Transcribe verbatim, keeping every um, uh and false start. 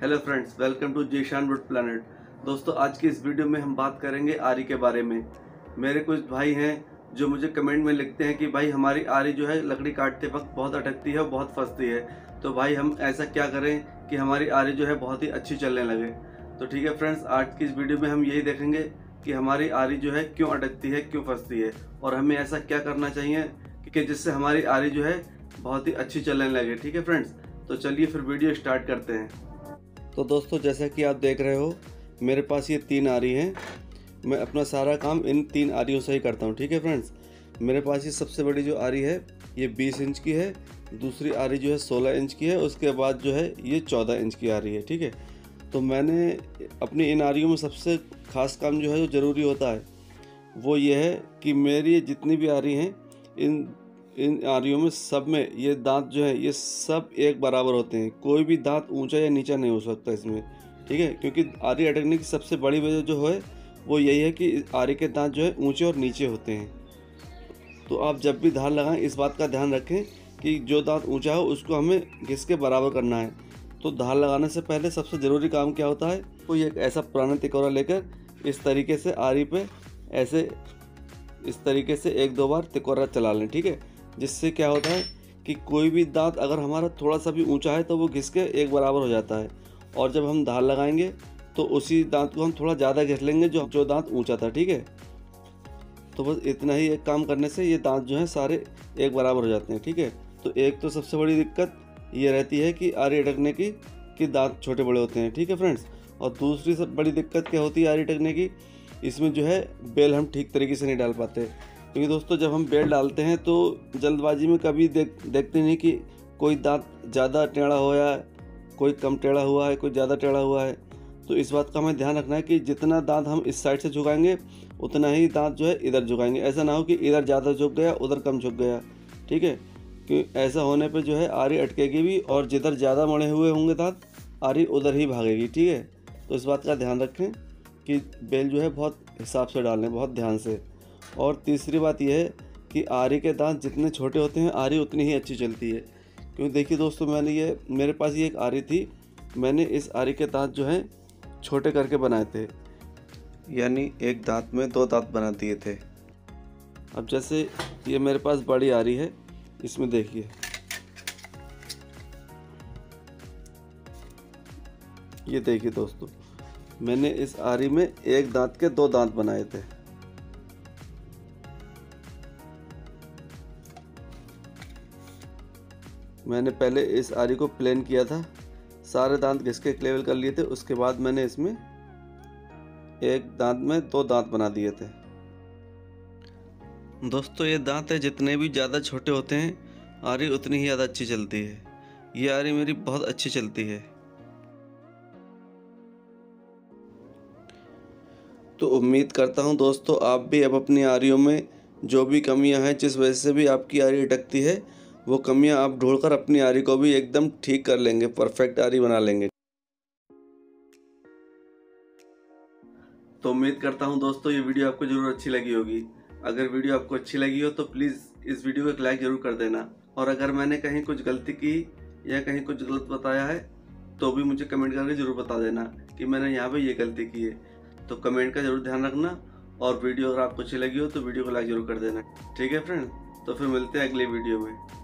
Hello friends, welcome to Zeeshan wood planet. दोस्तों, आज की इस वीडियो में हम बात करेंगे आरी के बारे में। मेरे कुछ भाई हैं जो मुझे कमेंट में लिखते हैं कि भाई हमारी आरी जो है लकड़ी काटते वक्त बहुत अटकती है और बहुत फंसती है। तो भाई हम ऐसा क्या करें कि हमारी आरी जो है बहुत ही अच्छी चलने लगे। तो ठीक है फ्रेंड्स, आज की इस वीडियो में हम यही देखेंगे कि हमारी आरी जो है क्यों अटकती है, क्यों फंसती है और हमें ऐसा क्या करना चाहिए कि जिससे हमारी आरी जो है बहुत ही अच्छी चलने लगे। ठीक है फ्रेंड्स, तो चलिए फिर वीडियो स्टार्ट करते हैं। तो दोस्तों, जैसा कि आप देख रहे हो मेरे पास ये तीन आरी हैं। मैं अपना सारा काम इन तीन आरियों से ही करता हूँ। ठीक है फ्रेंड्स, मेरे पास ये सबसे बड़ी जो आरी है ये बीस इंच की है, दूसरी आरी जो है सोलह इंच की है, उसके बाद जो है ये चौदह इंच की आरी है। ठीक है, तो मैंने अपनी इन आरियों में सबसे ख़ास काम जो है जो ज़रूरी होता है वो ये है कि मेरी जितनी भी आरी हैं इन इन आरियों में सब में ये दांत जो है ये सब एक बराबर होते हैं। कोई भी दांत ऊंचा या नीचा नहीं हो सकता इसमें। ठीक है, क्योंकि आरी अटकने की सबसे बड़ी वजह जो है वो यही है कि आरी के दांत जो है ऊंचे और नीचे होते हैं। तो आप जब भी धार लगाएं इस बात का ध्यान रखें कि जो दांत ऊंचा हो उसको हमें घिस के बराबर करना है। तो धार लगाने से पहले सबसे ज़रूरी काम क्या होता है, कोई एक ऐसा पुराना तिकोरा लेकर इस तरीके से आरी पे ऐसे इस तरीके से एक दो बार तिकोरा चला लें। ठीक है, जिससे क्या होता है कि कोई भी दांत अगर हमारा थोड़ा सा भी ऊंचा है तो वो घिस के एक बराबर हो जाता है, और जब हम धार लगाएंगे तो उसी दांत को हम थोड़ा ज़्यादा घिस लेंगे जो जो दांत ऊंचा था। ठीक है, तो बस इतना ही एक काम करने से ये दांत जो हैं सारे एक बराबर हो जाते हैं। ठीक है, तो एक तो सबसे बड़ी दिक्कत ये रहती है कि आरी अटकने की कि दांत छोटे बड़े होते हैं। ठीक है फ्रेंड्स, और दूसरी सब बड़ी दिक्कत क्या होती है आरी अटकने की, इसमें जो है बेल हम ठीक तरीके से नहीं डाल पाते। क्योंकि दोस्तों जब हम बेल डालते हैं तो जल्दबाजी में कभी देख देखते नहीं कि कोई दांत ज़्यादा टेढ़ा हो या कोई कम टेढ़ा हुआ है, कोई ज़्यादा टेढ़ा हुआ है। तो इस बात का हमें ध्यान रखना है कि जितना दांत हम इस साइड से झुकाएंगे उतना ही दांत जो है इधर झुकाएंगे। ऐसा ना हो कि इधर ज़्यादा झुक गया उधर कम झुक गया। ठीक है, कि ऐसा होने पे जो है आरी अटकेगी भी और जिधर ज़्यादा मड़े हुए होंगे दांत आरी उधर ही भागेगी। ठीक है, तो इस बात का ध्यान रखें कि बेल जो है बहुत हिसाब से डालें, बहुत ध्यान से। और तीसरी बात यह है कि आरी के दांत जितने छोटे होते हैं आरी उतनी ही अच्छी चलती है। क्योंकि देखिए दोस्तों, मैंने ये मेरे पास ये एक आरी थी, मैंने इस आरी के दांत जो हैं छोटे करके बनाए थे, यानी एक दांत में दो दांत बना दिए थे। अब जैसे ये मेरे पास बड़ी आरी है, इसमें देखिए ये देखिए दोस्तों, मैंने इस आरी में एक दांत के दो दांत बनाए थे। मैंने पहले इस आरी को प्लेन किया था, सारे दांत घिस के एक लेवल कर लिए थे, उसके बाद मैंने इसमें एक दांत में दो दांत बना दिए थे। दोस्तों, ये दांत है जितने भी ज़्यादा छोटे होते हैं आरी उतनी ही ज़्यादा अच्छी चलती है। ये आरी मेरी बहुत अच्छी चलती है। तो उम्मीद करता हूँ दोस्तों आप भी अब अपनी आरियों में जो भी कमियां हैं, जिस वजह से भी आपकी आरी अटकती है, वो कमियां आप ढूंढकर अपनी आरी को भी एकदम ठीक कर लेंगे, परफेक्ट आरी बना लेंगे। तो उम्मीद करता हूँ दोस्तों ये वीडियो आपको जरूर अच्छी लगी होगी। अगर वीडियो आपको अच्छी लगी हो तो प्लीज़ इस वीडियो को एक लाइक जरूर कर देना। और अगर मैंने कहीं कुछ गलती की या कहीं कुछ गलत बताया है तो भी मुझे कमेंट करके जरूर बता देना कि मैंने यहाँ पे ये गलती की है। तो कमेंट का जरूर ध्यान रखना, और वीडियो अगर आपको अच्छी लगी हो तो वीडियो को लाइक जरूर कर देना। ठीक है फ्रेंड्स, तो फिर मिलते हैं अगली वीडियो में।